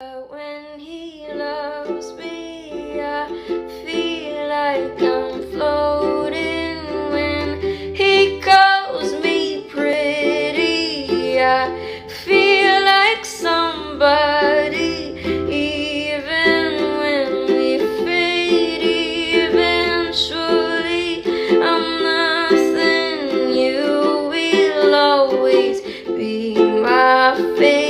When he loves me, I feel like I'm floating. When he calls me pretty, I feel like somebody. Even when we fade, eventually I'm nothing. You will always be my favorite.